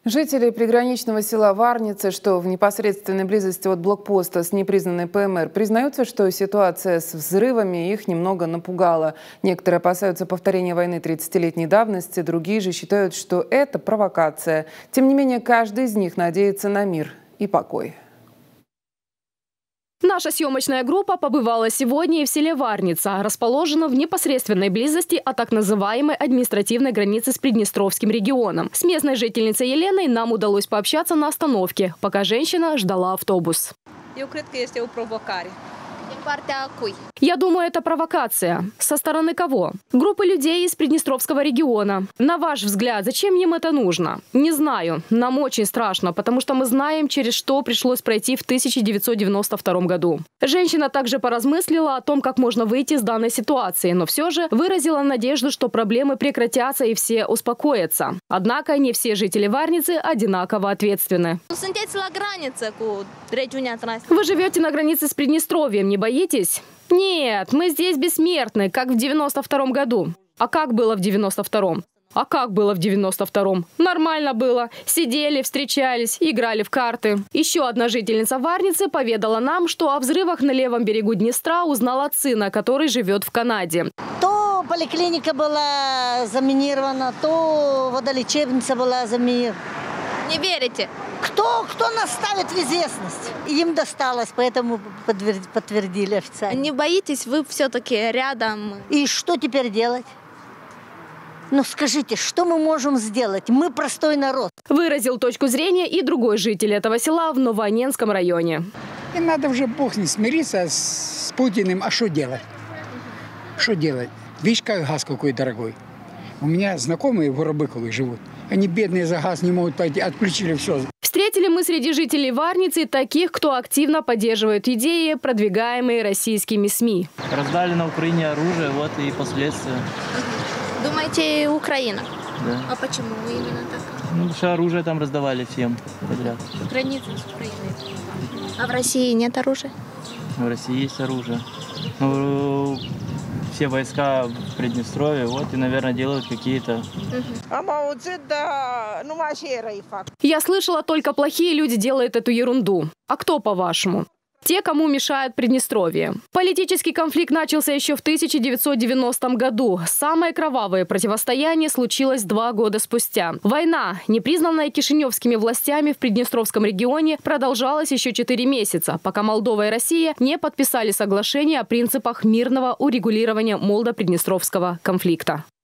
Жители приграничного села Варницы, что в непосредственной близости от блокпоста с непризнанной ПМР, признаются, что ситуация с взрывами их немного напугала. Некоторые опасаются повторения войны 30-летней давности, другие же считают, что это провокация. Тем не менее, каждый из них надеется на мир и покой. Наша съемочная группа побывала сегодня и в селе Варница, расположенном в непосредственной близости от так называемой административной границы с Приднестровским регионом. С местной жительницей Еленой нам удалось пообщаться на остановке, пока женщина ждала автобус. Я думаю, это провокация. Со стороны кого? Группы людей из Приднестровского региона. На ваш взгляд, зачем им это нужно? Не знаю. Нам очень страшно, потому что мы знаем, через что пришлось пройти в 1992 году. Женщина также поразмыслила о том, как можно выйти из данной ситуации, но все же выразила надежду, что проблемы прекратятся и все успокоятся. Однако не все жители Варницы одинаково ответственны. Вы живете на границе с Приднестровьем, не боитесь? Нет, мы здесь бессмертны, как в 92-м году. А как было в 92-м? А как было в 92-м? Нормально было. Сидели, встречались, играли в карты. Еще одна жительница Варницы поведала нам, что о взрывах на левом берегу Днестра узнала от сына, который живет в Канаде. То поликлиника была заминирована, то водолечебница была заминирована. Не верите? Кто нас ставит в известность? Им досталось, поэтому подтвердили официально. Не боитесь, вы все-таки рядом. И что теперь делать? Ну скажите, что мы можем сделать? Мы простой народ. Выразил точку зрения и другой житель этого села в Новоанненском районе. И надо уже, бог не смириться с Путиным. А что делать? Что делать? Видишь, как газ какой дорогой. У меня знакомые в Воробыковых живут. Они бедные, за газ не могут пойти, отключили все. Встретили мы среди жителей Варницы таких, кто активно поддерживает идеи, продвигаемые российскими СМИ. Раздали на Украине оружие, вот и последствия. Думаете, Украина? Да. А почему именно так? Ну, потому что оружие там раздавали всем подряд. Граница с Украиной. А в России нет оружия? В России есть оружие. Ну, все войска в Приднестровье, вот и, наверное, делают какие-то. Я слышала, только плохие люди делают эту ерунду. А кто, по-вашему? Те, кому мешает Приднестровье. Политический конфликт начался еще в 1990 году. Самое кровавое противостояние случилось 2 года спустя. Война, не признанная кишиневскими властями в Приднестровском регионе, продолжалась еще 4 месяца, пока Молдова и Россия не подписали соглашение о принципах мирного урегулирования молдо-приднестровского конфликта.